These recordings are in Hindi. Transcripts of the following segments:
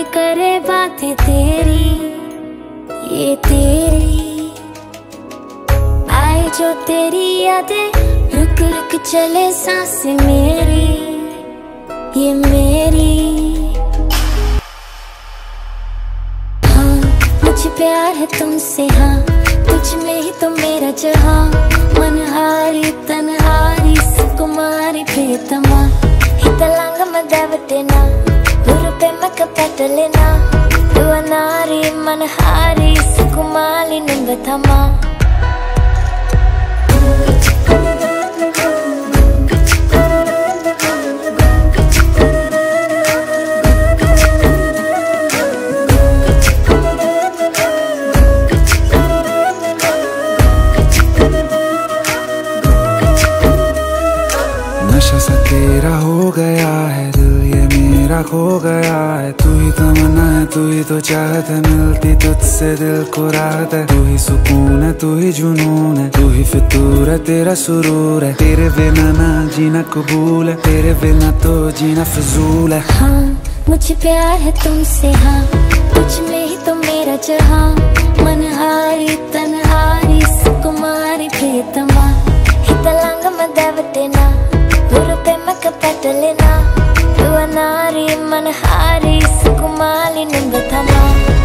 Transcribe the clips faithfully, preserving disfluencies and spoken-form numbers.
कोई करे बातें तेरी, ये तेरी आए जो तेरी यादें, रुक रुक चले सांसें मेरी, ये मेरी। हाँ मुझे प्यार है तुमसे, हाँ तुझ में ही तो मेरा जहाँ, मनहारी तनहारी सुकुमारी प्रियतमा, हितलांग मदवतेना उरुपे मकपटलेना, दुवनारी मनहारी सुकुमाली निंबथमा। नशा सा तेरा हो गया है दिल ये मेरा खो गया है, तू ही तमन्ना है तू ही तो चाहत है, मिलती तुझसे दिल को राहत है, तू ही सुकून है तू ही जुनून है, तू ही फितूर है तेरा सुरूर है, तेरे बिना ना जीना कबूल है, तेरे बिना तो जीना फिजूल है। हाँ मुझे प्यार है तुमसे, हाँ तुझ में ही तो मेरा जहाँ, मनहारी तनहारी सुकुमारी प्रियतमा, हितलांग मदवतेना उरुपे मकपटलेना, दुवनारी मनहारी सुकुमाली निंबथमा।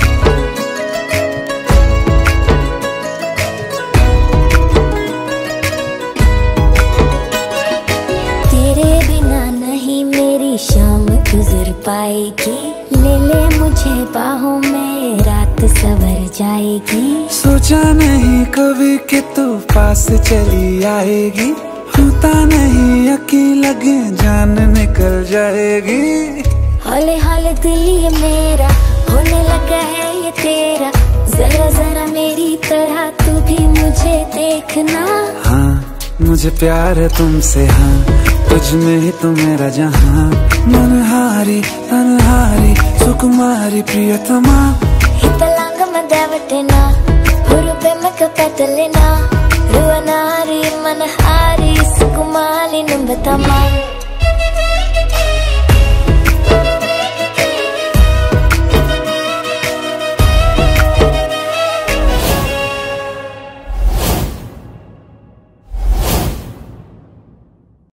तेरे बिना नहीं मेरी शाम गुजर पाएगी, ले ले मुझे बाहों में रात सवर जाएगी। सोचा नहीं कभी कि तू पास चली आएगी, होता नहीं यकीन लगे जान निकल जाएगी। हौले हौले दिल ये मेरा होने लगा है ये तेरा, जरा जरा मेरी तरह तू भी मुझे देखना। हाँ मुझे प्यार है तुमसे, हाँ तुझ में ही तो मेरा जहाँ, मनहारी तनहारी सुकुमारी प्रियतमा, हितलांग मदवतेना उरुपे मकपटलेना, दुवनारी मनहारी सुकुमाली निंबथमा।